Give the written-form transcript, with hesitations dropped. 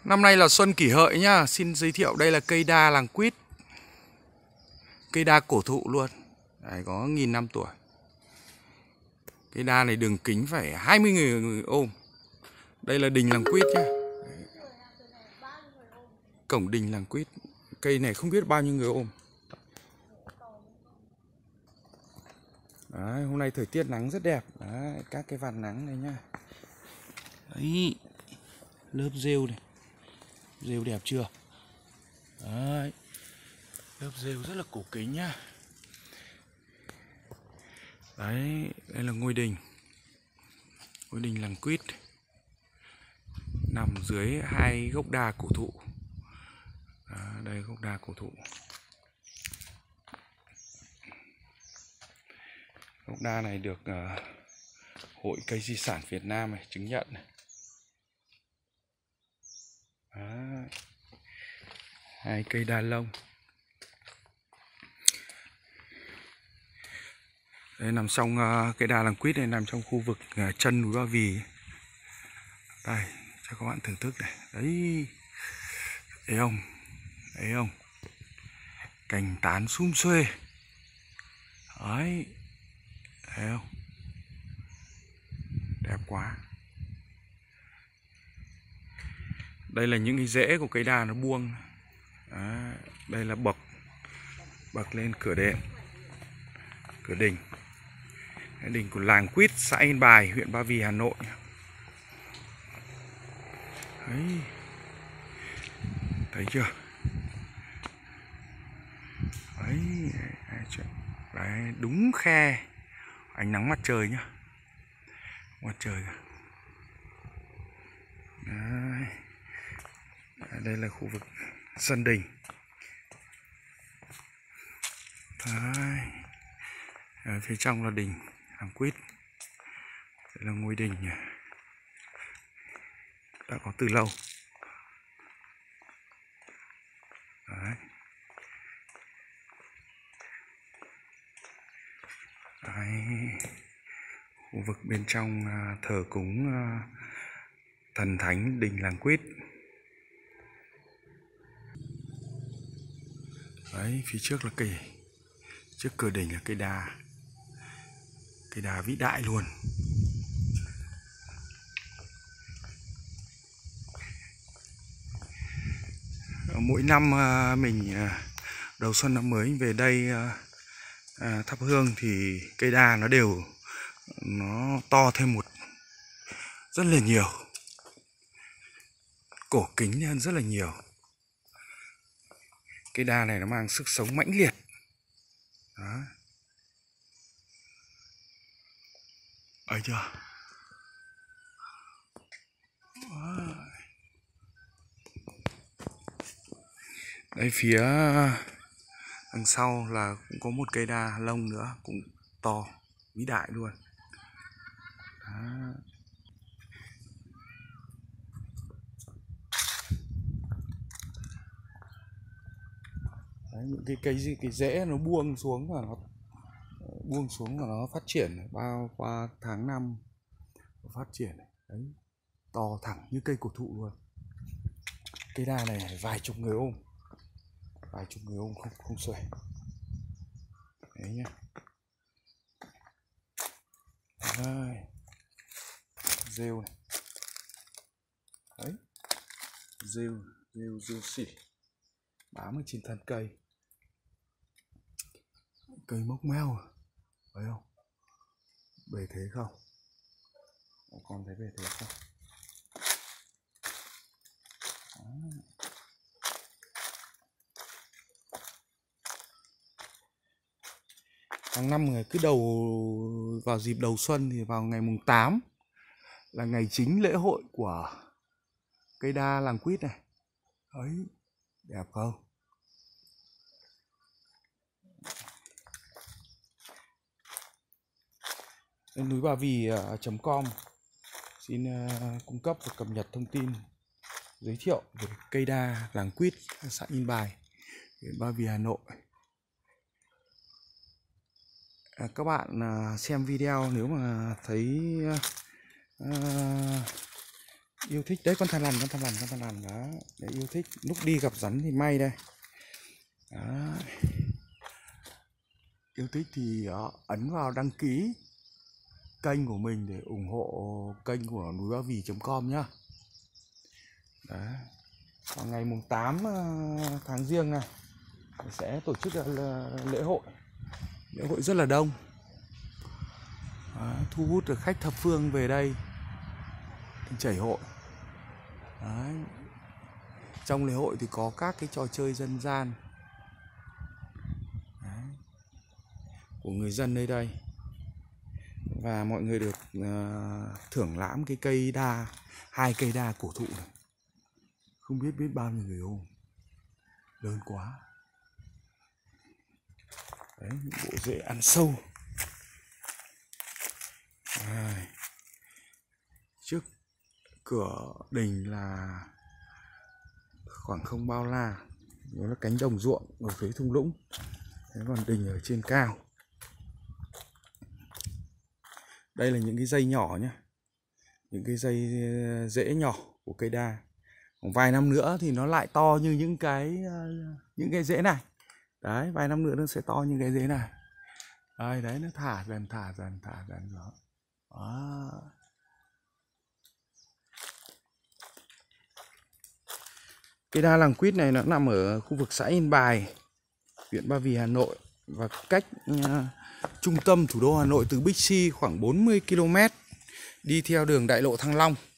Năm nay là xuân Kỷ Hợi nhá. Xin giới thiệu đây là cây đa làng quýt. Cây đa cổ thụ luôn. Đấy, có 1000 năm tuổi. Cây đa này đường kính phải 20 người ôm. Đây là đình làng quýt nhá. Cổng đình làng quýt. Cây này không biết bao nhiêu người ôm. Đấy, hôm nay thời tiết nắng rất đẹp. Đấy, các cái vạt nắng này nhá. Đấy, lớp rêu này. Rêu đẹp chưa? Đấy, lớp rêu rất là cổ kính nhá. Đấy, đây là ngôi đình. Ngôi đình làng quýt nằm dưới hai gốc đa cổ thụ. Đây gốc đa cổ thụ. Gốc đa này được Hội Cây Di sản Việt Nam này chứng nhận này. Đấy. Hai cây đa lông. Đây nằm trong cây đa làng quýt này nằm trong khu vực chân núi Ba Vì. Đây cho các bạn thưởng thức này. Đấy. Thấy không? Thấy không? Cành tán sum xuê. Đấy. Thấy không? Đẹp quá. Đây là những cái rễ của cây đa nó buông. Đấy. Đây là bậc lên cửa đền, cửa đình. Đình của làng Quýt, xã Yên Bài, huyện Ba Vì, Hà Nội. Đấy. Thấy chưa? Đấy. Đấy, đúng khe ánh nắng mặt trời nhá. Mặt trời. Đấy. Đây là khu vực sân đình. Đấy. Ở phía trong là đình làng Quýt. Đây là ngôi đình đã có từ lâu. Đấy. Đấy. Khu vực bên trong thờ cúng thần thánh đình làng Quýt. Đấy, phía trước là cây, trước cửa đình là cây đa vĩ đại luôn. Mỗi năm mình đầu xuân năm mới về đây thắp hương thì cây đa nó to thêm rất là nhiều, cổ kính hơn rất là nhiều. Cây đa này nó mang sức sống mãnh liệt. Đó. Ấy chưa? Đây phía đằng sau là cũng có một cây đa lông nữa, cũng to, vĩ đại luôn. Đó. Đấy, những cái rễ nó buông xuống và nó phát triển bao qua tháng năm phát triển. Đấy, to thẳng như cây cổ thụ luôn. Cây đa này vài chục người ôm không xuể. Đấy nhá. Đây. Rêu này. Đấy. Rêu xỉ bám ở trên thân cây. Cây mốc meo à? Thấy không? Bề thế không? Con thấy bề thế không? Đó. Hàng năm người cứ vào dịp đầu xuân thì vào ngày mùng 8 là ngày chính lễ hội của cây đa làng Quýt này. Đấy, đẹp không? Lên núi Ba Vì.com xin cung cấp và cập nhật thông tin giới thiệu về cây đa làng Quýt, xã Yên Bài, huyện Ba Vì, Hà Nội. Các bạn xem video nếu mà thấy Yêu thích đấy, con thằn lằn đó. Đấy, yêu thích lúc đi gặp rắn thì may đây. Đó. Yêu thích thì ấn vào đăng ký kênh của mình để ủng hộ kênh của núi Ba Vì.com nhá. Đấy. Vào ngày mùng 8 tháng Giêng này sẽ tổ chức lễ hội rất là đông. Đấy, thu hút được khách thập phương về đây chảy hội. Đấy. Trong lễ hội thì có các cái trò chơi dân gian. Đấy. Của người dân nơi đây, và mọi người được thưởng lãm cái cây đa, 2 cây đa cổ thụ này, không biết bao nhiêu người ôm, lớn quá. Đấy, bộ rễ ăn sâu. Trước cửa đình là khoảng không bao la, đó là cánh đồng ruộng ở phía thung lũng. Thế còn đình ở trên cao. Đây là những cái dây nhỏ nhé, những cái dây rễ nhỏ của cây đa. Khoảng vài năm nữa thì nó lại to như những cái rễ này. Đấy, vài năm nữa nó sẽ to như cái rễ này. Đây, đấy, nó thả dần đó. Đó. Cây đa làng quýt này nó nằm ở khu vực xã Yên Bài, huyện Ba Vì, Hà Nội, và cách trung tâm thủ đô Hà Nội từ Bixi khoảng 40 km đi theo đường đại lộ Thăng Long.